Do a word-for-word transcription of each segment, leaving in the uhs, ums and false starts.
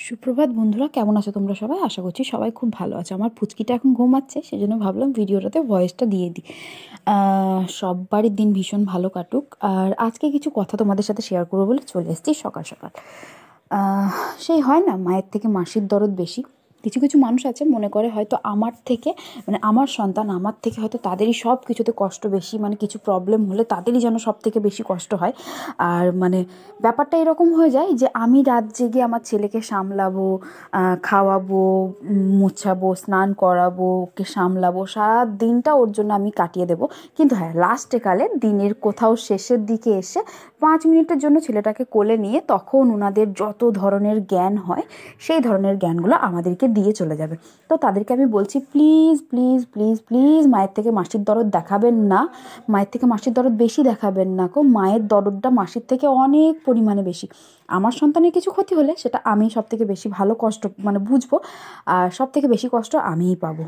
সুপ্রভাত বন্ধুরা, কেমন আছো তোমরা সবাই? আশা করছি সবাই খুব ভালো আছে। আমার পুচকিটা এখন ঘুমাচ্ছে, সেজন্য ভাবলাম ভিডিওটাতে ভয়েসটা দিয়ে দিই। সববারই দিন ভীষণ ভালো কাটুক। আর আজকে কিছু কথা তোমাদের সাথে শেয়ার করবো বলে চলে এসেছি সকাল সকাল। সেই হয় না, মায়ের থেকে মাসির দরদ বেশি। কিছু কিছু মানুষ আছে মনে করে হয়তো আমার থেকে, মানে আমার সন্তান আমার থেকে হয়তো তাদেরই সব কিছুতে কষ্ট বেশি, মানে কিছু প্রবলেম হলে তাদেরই যেন সব থেকে বেশি কষ্ট হয়। আর মানে ব্যাপারটা এরকম হয়ে যায় যে আমি রাত জেগে আমার ছেলেকে সামলাবো, খাওয়াবো, মোছাবো, স্নান করাবো, ওকে সামলাবো, সারা দিনটা ওর জন্য আমি কাটিয়ে দেবো। কিন্তু হ্যাঁ, লাস্টে কালে দিনের কোথাও শেষের দিকে এসে পাঁচ মিনিটের জন্য ছেলেটাকে কোলে নিয়ে তখন ওনাদের যত ধরনের জ্ঞান হয় সেই ধরনের জ্ঞানগুলো আমাদেরকে দিয়ে চলে যাবে। তো তাদেরকে আমি বলছি, প্লিজ প্লিজ প্লিজ প্লিজ মায়ের থেকে মাসির দরদ দেখাবেন না, মায়ের থেকে মাসির দরদ বেশি দেখাবেন না গো। মায়ের দরদটা মাসির থেকে অনেক পরিমাণে বেশি। আমার সন্তানের কিছু ক্ষতি হলে সেটা আমি সব থেকে বেশি ভালো কষ্ট মানে বুঝবো, আর সব থেকে বেশি কষ্ট আমিই পাবো।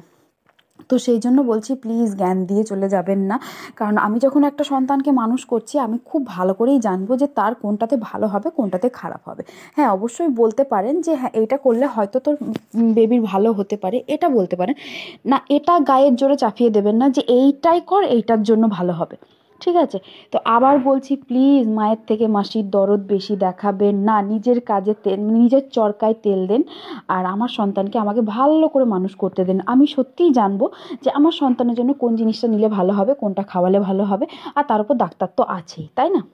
তো সেই জন্য বলছি, প্লিজ জ্ঞান দিয়ে চলে যাবেন না। কারণ আমি যখন একটা সন্তানকে মানুষ করছি, আমি খুব ভালো করেই জানবো যে তার কোনটাতে ভালো হবে, কোনটাতে খারাপ হবে। হ্যাঁ, অবশ্যই বলতে পারেন যে হ্যাঁ, এইটা করলে হয়তো তোর বেবির ভালো হতে পারে, এটা বলতে পারেন না। এটা গায়ের জোরে চাপিয়ে দেবেন না যে এইটাই কর, এইটার জন্য ভালো হবে। ঠিক আছে? তো আবার বলছি, প্লিজ মায়ের থেকে মাসির দরদ বেশি দেখাবেন না। নিজের কাজে তেল, নিজের চরকায় তেল দেন। আর আমার সন্তানকে আমাকে ভালো করে মানুষ করতে দেন। আমি সত্যিই জানবো যে আমার সন্তানের জন্য কোন জিনিসটা নিলে ভালো হবে, কোনটা খাওয়ালে ভালো হবে। আর তার উপর ডাক্তার তো আছেই, তাই না?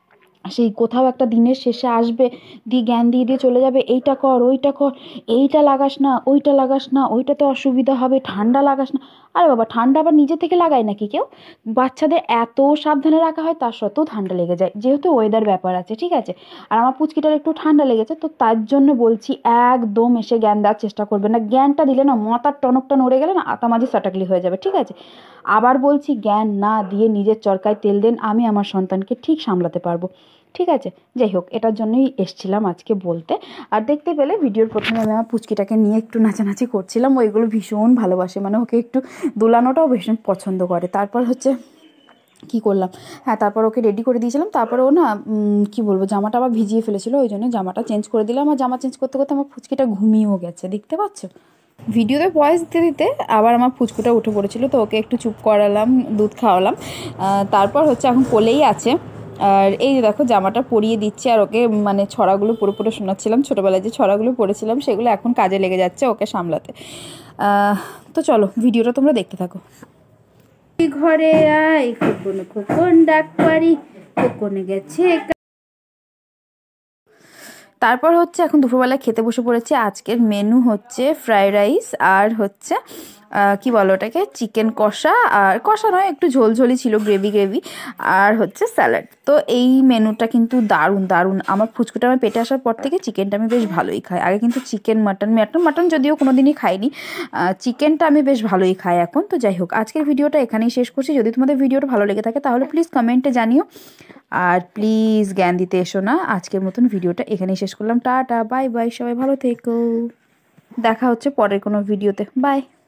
সেই কোথাও একটা দিনের শেষে আসবে, দিয়ে জ্ঞান দিয়ে দিয়ে চলে যাবে, এইটা কর, ওইটা কর, এইটা লাগাস না, ওইটা লাগাস না, ওইটাতে অসুবিধা হবে, ঠান্ডা লাগাস না। আরে বাবা, ঠান্ডা আবার নিজে থেকে লাগায় নাকি কেউ? বাচ্চাদের এত সাবধানে রাখা হয়, তার সত্ত্বেও ঠান্ডা লেগে যায়, যেহেতু ওয়েদার ব্যাপার আছে। ঠিক আছে? আর আমার পুচকিটার একটু ঠান্ডা লেগেছে, তো তার জন্য বলছি একদম এসে জ্ঞান দেওয়ার চেষ্টা করবে না। জ্ঞানটা দিলে না, মাথার টনকটা নড়ে গেলে না আতামাজি সাটাকলি হয়ে যাবে। ঠিক আছে? আবার বলছি, জ্ঞান না দিয়ে নিজের চরকায় তেল দেন, আমি আমার সন্তানকে ঠিক সামলাতে পারবো। ঠিক আছে? যাই হোক, এটার জন্যই এসছিলাম আজকে বলতে। আর দেখতে পেলে ভিডিওর প্রথমে আমি আমার পুচকিটাকে নিয়ে একটু নাচানাচি করছিলাম। ও এগুলো ভীষণ ভালোবাসে, মানে ওকে একটু দোলানোটাও ভীষণ পছন্দ করে। তারপর হচ্ছে কী করলাম, হ্যাঁ, তারপর ওকে রেডি করে দিয়েছিলাম। তারপরে ও না কী বলবো, জামাটা আবার ভিজিয়ে ফেলেছিলো, ওই জন্য জামাটা চেঞ্জ করে দিলাম। আর জামা চেঞ্জ করতে করতে আমার পুচকিটা ঘুমিয়েও গেছে, দেখতে পাচ্ছ? ভিডিওতে ভয়েস দিতে দিতে আবার আমার পুচকুটা উঠে পড়েছিল, তো ওকে একটু চুপ করালাম, দুধ খাওয়ালাম। তারপর হচ্ছে এখন কোলেই আছে। আর এই যে দেখো, জামাটা পরিয়ে দিচ্ছি আর ওকে মানে ছড়াগুলো পুরো পুরো শোনাচ্ছিলাম। ছোটোবেলায় যে ছড়াগুলো পড়েছিলাম সেগুলো এখন কাজে লেগে যাচ্ছে ওকে সামলাতে। তো চলো ভিডিওটা তোমরা দেখতে থাকো। ঘরে আয় খোকন খোকন ডাক পারি, খোকন গেছে। তারপর হচ্ছে এখন দুপুরবেলায় খেতে বসে পড়েছে। আজকের মেনু হচ্ছে ফ্রাইড রাইস আর হচ্ছে কি বলো ওটাকে, চিকেন কষা। আর কষা নয়, একটু ঝোলঝোলি ছিল, গ্রেভি গ্রেভি। আর হচ্ছে স্যালাড। তো এই মেনুটা কিন্তু দারুণ দারুণ। আমার ফুচকুটা আমার পেটে আসার পর থেকে চিকেনটা আমি বেশ ভালোই খাই। আগে কিন্তু চিকেন মাটন মাটন মাটন যদিও কোনো দিনই খাইনি, চিকেনটা আমি বেশ ভালোই খাই এখন। তো যাই হোক, আজকের ভিডিওটা এখানেই শেষ করছি। যদি তোমাদের ভিডিওটা ভালো লেগে থাকে তাহলে প্লিজ কমেন্টে জানিও। আর প্লিজ জ্ঞান দিতে এসো না। আজকের মতন ভিডিওটা এখানেই শেষ করলাম। টাটা, বাই বাই, সবাই ভালো থেকো। দেখা হচ্ছে পরের কোনো ভিডিওতে। বাই।